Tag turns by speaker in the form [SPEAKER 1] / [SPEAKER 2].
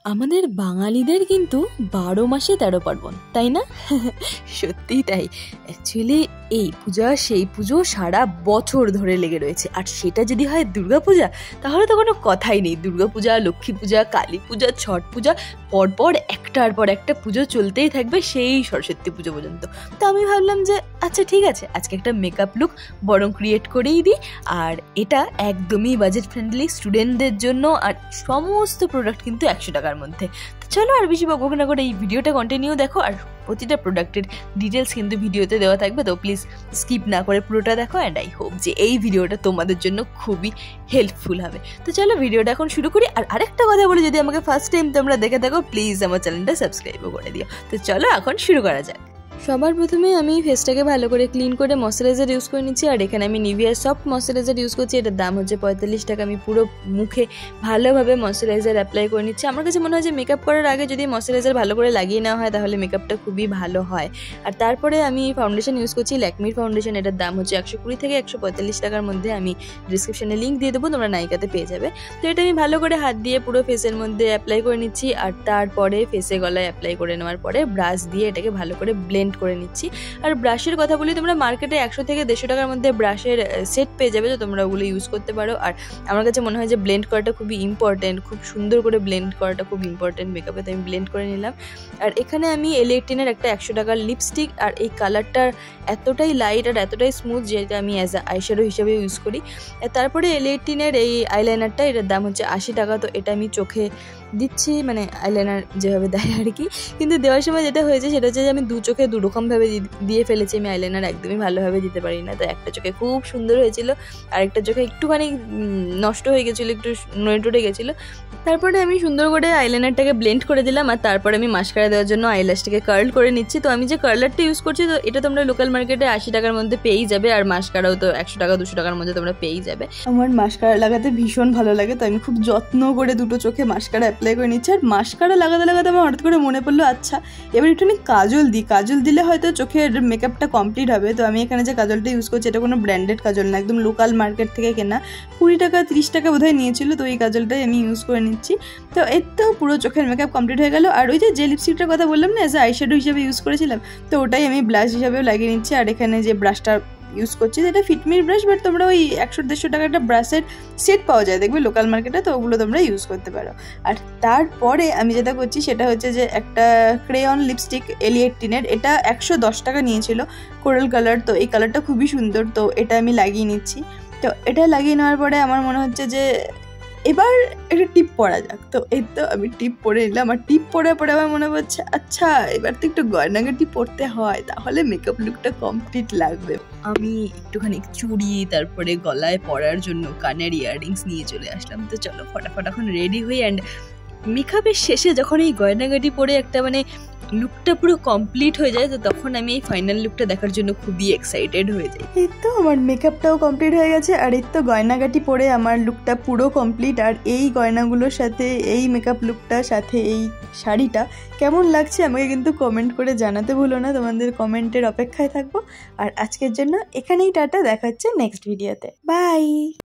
[SPEAKER 1] আমাদের বাঙালিদের কিন্তু 12 মাসে 13 পার্বণ, তাই না? সত্যিই তাই। অ্যাকচুয়ালি এই পূজা সেই পুজো সারা বছর ধরে লেগে রয়েছে, আর সেটা যদি হয় দুর্গা পূজা তাহলে তো কোনো কথাই নেই। দুর্গা পূজা, লক্ষ্মী পূজা, কালী পূজা, ছট পূজা, পরপর একটার পর একটা পুজো চলতেই থাকবে সেই সরস্বতী পুজো পর্যন্ত। তো আমি ভাবলাম যে আচ্ছা ঠিক আছে, আজকে একটা মেকআপ লুক বরং ক্রিয়েট করেই দিই। আর এটা একদমই বাজেট ফ্রেন্ডলি স্টুডেন্টদের জন্য, আর সমস্ত প্রোডাক্ট কিন্তু 100 টাকার মধ্যে। তো চলো আর বেশি বকবক না করে এই ভিডিওটা কন্টিনিউ দেখো, আর প্রতিটা প্রোডাক্টের ডিটেলস কিন্তু ভিডিওতে দেওয়া থাকবে, তো প্লিজ স্কিপ না করে পুরোটা দেখো। অ্যান্ড আই হোপ যে এই ভিডিওটা তোমাদের জন্য খুবই হেল্পফুল হবে। তো চলো ভিডিওটা এখন শুরু করি। আর আরেকটা কথা বলি, যদি আমাকে ফার্স্ট টাইম তোমরা দেখে থাকো প্লিজ আমার চ্যানেলটা সাবস্ক্রাইবও করে দিও। তো চলো এখন শুরু করা যাক। সবার প্রথমে আমি ফেসটাকে ভালো করে ক্লিন করে ময়শ্চারাইজার ইউজ করে নিচ্ছি, আর এখানে আমি নিভিয়ার সফট ময়শ্চারাইজার ইউজ করছি। এটার দাম হচ্ছে 45 টাকা। আমি পুরো মুখে ভালোভাবে ময়শ্চারাইজার অ্যাপ্লাই করে নিচ্ছি। আমার কাছে মনে হয় যে মেকআপ করার আগে যদি ময়শ্চারাইজার ভালো করে লাগিয়ে নেওয়া হয় তাহলে মেকআপটা খুবই ভালো হয়। আর তারপরে আমি ফাউন্ডেশন ইউজ করছি, ল্যাকমির ফাউন্ডেশন। এটার দাম হচ্ছে 120 থেকে 145 টাকার মধ্যে। আমি ডিসক্রিপশনে লিঙ্ক দিয়ে দেবো, তোমরা নাইকাতে পেয়ে যাবে। তো এটা আমি ভালো করে হাত দিয়ে পুরো ফেসের মধ্যে অ্যাপ্লাই করে নিচ্ছি, আর তারপরে ফেসে গলায় অ্যাপ্লাই করে নেওয়ার পরে ব্রাশ দিয়ে এটাকে ভালো করে ব্লেন্ড করে নিচ্ছি। আর ব্রাশের কথা বলি, তোমরা মার্কেটে 100 থেকে 150 টাকার মধ্যে ব্রাশের সেট পেয়ে যাবে, তো তোমরা ওগুলো ইউজ করতে পারো। আর আমার কাছে মনে হয় যে ব্লেন্ড করাটা খুবই ইম্পর্টেন্ট, খুব সুন্দর করে ব্লেন্ড করাটা খুব ইম্পর্টেন্ট মেকআপে। তো আমি ব্লেন্ড করে নিলাম। আর এখানে আমি L18-এর একটা 100 টাকার লিপস্টিক, আর এই কালারটা এতটাই লাইট আর এতটাই স্মুথ যেটা আমি অ্যাজ আ আইশ্যাডো হিসেবে ইউজ করি। আর তারপরে L18-এর এই আইলাইনারটা, এটার দাম হচ্ছে 80 টাকা। তো এটা আমি চোখে দিচ্ছি, মানে আইলাইনার যেভাবে দেয় আর কি। কিন্তু দেওয়ার সময় যেটা হয়েছে সেটা হচ্ছে যে আমি দু চোখে দুরকমভাবে দিয়ে ফেলেছি। আমি আইলাইনার একদমই ভালোভাবে দিতে পারি না, তো একটা চোখে খুব সুন্দর হয়েছিল, আর একটা চোখে একটুখানি নষ্ট হয়ে গেছিলো, একটু নড়ে টড়ে গেছিলো। তারপরে আমি সুন্দর করে আইলাইনারটাকে ব্লেন্ড করে দিলাম, আর তারপরে আমি মাস্কারা দেওয়ার জন্য আইল্যাশটাকে কার্ল করে নিচ্ছি। তো আমি যে কার্লারটা ইউজ করছি, তো এটা তোমরা লোকাল মার্কেটে 80 টাকার মধ্যে পেয়েই যাবে, আর মাস্কারাও তো 100 টাকা 200 টাকার মধ্যে তোমরা পেয়েই যাবে। আমার মাস্কারা লাগাতে ভীষণ ভালো লাগে, তো আমি খুব যত্ন করে দুটো চোখে মাস্কারা অ্যাপ্লাই করে নিচ্ছি। আর মাস্কারা লাগাতে লাগাতে আমার হঠাৎ করে মনে পড়লো, আচ্ছা এবার একটু আমি কাজল দিই, কাজল দিলে হয়তো চোখের মেকআপটা কমপ্লিট হবে। তো আমি এখানে যে কাজলটা ইউজ করছি এটা কোনো ব্র্যান্ডেড কাজল না, একদম লোকাল মার্কেট থেকে কেনা, 20 টাকা 30 টাকা বোধহয় নিয়েছিল। তো এই কাজলটাই আমি ইউজ করে নিচ্ছি। তো এর তো পুরো চোখের মেকআপ কমপ্লিট হয়ে গেল। আর ওই যে লিপস্টিকটার কথা বললাম না, অ্যাজ আ আইশ্যাডো হিসেবে ইউজ করেছিলাম, তো ওটাই আমি ব্লাশ হিসাবেও লাগিয়ে নিচ্ছি। আর এখানে যে ব্রাশটা ইউজ করছি যেটা ফিটমির ব্রাশ, বাট তোমরা ওই 100-150 টাকা একটা ব্রাশের সেট পাওয়া যায় দেখবে লোকাল মার্কেটে, তো ওগুলো তোমরা ইউজ করতে পারো। আর তারপরে আমি যেটা করছি সেটা হচ্ছে যে একটা ক্রেয়ন লিপস্টিক L18-এর, এটা 110 টাকা নিয়েছিল, কোরাল কালার। তো এই কালারটা খুবই সুন্দর, তো এটা আমি লাগিয়ে নিচ্ছি। তো এটা লাগিয়ে নেওয়ার পরে আমার মনে হচ্ছে যে এবার একটা টিপ পরা যাক। তো এই তো আমি টিপ পরে নিলাম, আর টিপ পরে পরে আমার মনে হচ্ছে আচ্ছা এবার তো একটু গয়নাগাটি পরতে হয়, তাহলে মেকআপ লুকটা কমপ্লিট লাগবে। আমি একটুখানি চুড়ি, তারপরে গলায় পরার জন্য কানের ইয়াররিংস নিয়ে চলে আসলাম। তো চলো ফটাফট এখন রেডি হই। অ্যান্ড মেকআপের শেষে যখন এই গয়নাগাটি পরে একটা মানে লুকটা পুরো কমপ্লিট হয়ে যায়, তো তখন আমি এই ফাইনাল লুকটা দেখার জন্য খুবই এক্সাইটেড হয়ে যাই। এই তো আমার মেকআপটাও কমপ্লিট হয়ে গেছে, আর এই তো গয়নাগাটি পরে আমার লুকটা পুরো কমপ্লিট। আর এই গয়নাগুলোর সাথে এই মেকআপ লুকটার সাথে এই শাড়িটা কেমন লাগছে আমাকে কিন্তু কমেন্ট করে জানাতে ভুলো না, তোমাদের কমেন্টের অপেক্ষায় থাকবো। আর আজকের জন্য এখানেই টাটা, দেখা হচ্ছে নেক্সট ভিডিওতে, বাই।